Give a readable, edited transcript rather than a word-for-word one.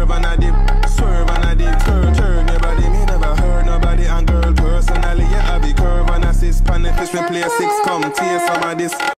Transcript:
swerve and a dip, swerve and a dip. Turn your body, me never hurt nobody. And girl, personally, yeah, I be curve and assist. Pan the fish, me play 6, come taste some of this.